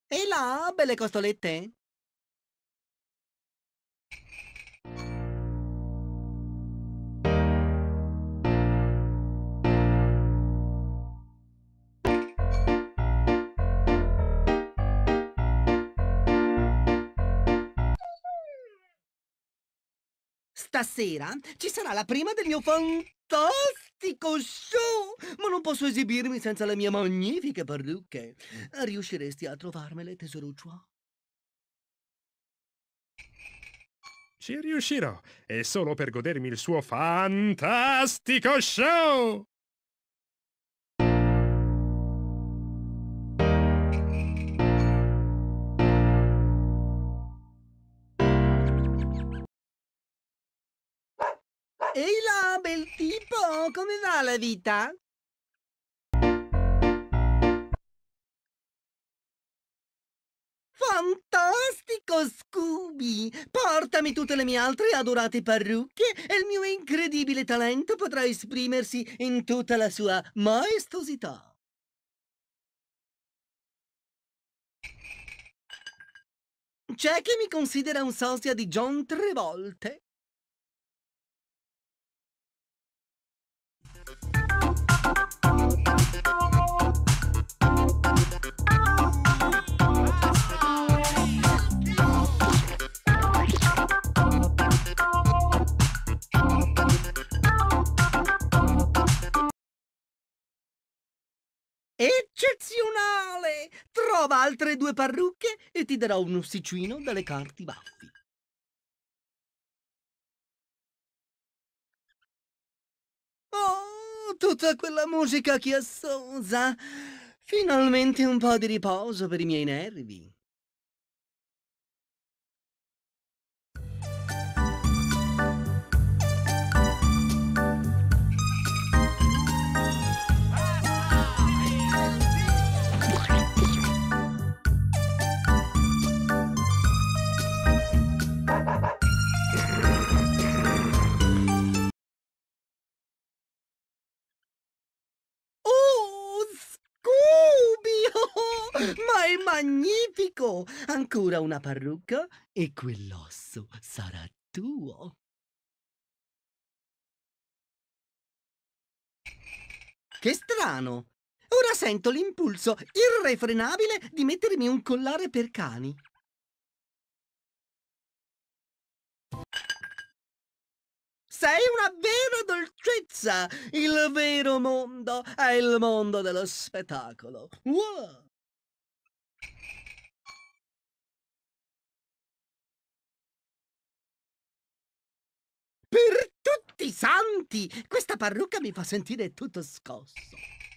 E là, belle costolette? Stasera ci sarà la prima del mio fantastico show, ma non posso esibirmi senza le mie magnifiche parrucche. Riusciresti a trovarmele, tesoruccio? Ci riuscirò, e solo per godermi il suo fantastico show! Ehi là, bel tipo, come va la vita? Fantastico, Scooby! Portami tutte le mie altre adorate parrucche e il mio incredibile talento potrà esprimersi in tutta la sua maestosità. C'è chi mi considera un sosia di John Travolta. Eccezionale! Trova altre due parrucche e ti darò un ossicino dalle carti baffi. Oh, tutta quella musica chiassosa! Finalmente un po' di riposo per i miei nervi. Oh, Scooby! Oh, ma è magnifico! Ancora una parrucca e quell'osso sarà tuo. Che strano! Ora sento l'impulso irrefrenabile di mettermi un collare per cani. Sei una vera dolcezza! Il vero mondo è il mondo dello spettacolo. Wow! Per tutti i santi! Questa parrucca mi fa sentire tutto scosso.